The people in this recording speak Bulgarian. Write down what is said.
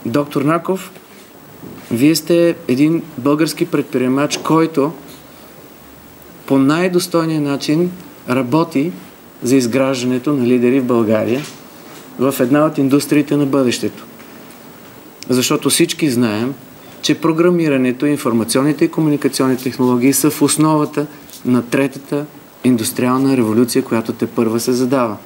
Доктор Наков, вие сте един български предприемач, който по най-достойния начин работи за изграждането на лидери в България в една от индустриите на бъдещето. Защото всички знаем, че програмирането, информационните и комуникационни технологии са в основата на третата индустриална революция, която тепърва се задава.